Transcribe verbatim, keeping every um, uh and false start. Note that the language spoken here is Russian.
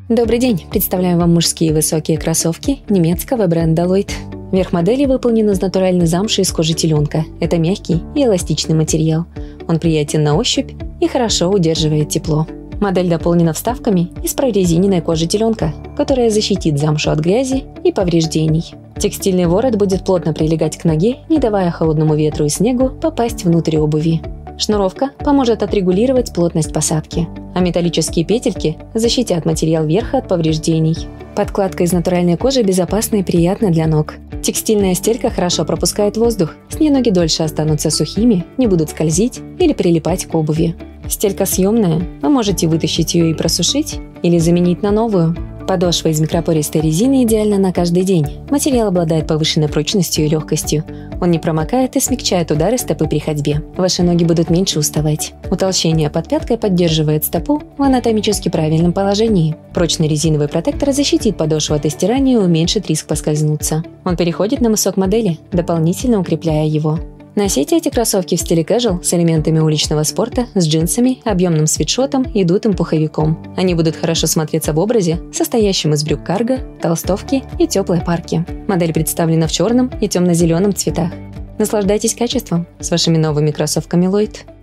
Добрый день! Представляем вам мужские высокие кроссовки немецкого бренда Lloyd. Верх модели выполнен из натуральной замши из кожи теленка. Это мягкий и эластичный материал. Он приятен на ощупь и хорошо удерживает тепло. Модель дополнена вставками из прорезиненной кожи теленка, которая защитит замшу от грязи и повреждений. Текстильный ворот будет плотно прилегать к ноге, не давая холодному ветру и снегу попасть внутрь обуви. Шнуровка поможет отрегулировать плотность посадки, а металлические петельки защитят материал верха от повреждений. Подкладка из натуральной кожи безопасна и приятна для ног. Текстильная стелька хорошо пропускает воздух, с ней ноги дольше останутся сухими, не будут скользить или прилипать к обуви. Стелька съемная, вы можете вытащить ее и просушить, или заменить на новую. Подошва из микропористой резины идеальна на каждый день. Материал обладает повышенной прочностью и легкостью. Он не промокает и смягчает удары стопы при ходьбе. Ваши ноги будут меньше уставать. Утолщение под пяткой поддерживает стопу в анатомически правильном положении. Прочный резиновый протектор защитит подошву от истирания и уменьшит риск поскользнуться. Он переходит на мысок модели, дополнительно укрепляя его. Носите эти кроссовки в стиле casual с элементами уличного спорта, с джинсами, объемным свитшотом и дутым пуховиком. Они будут хорошо смотреться в образе, состоящем из брюк карго, толстовки и теплой парки. Модель представлена в черном и темно-зеленом цветах. Наслаждайтесь качеством с вашими новыми кроссовками Lloyd.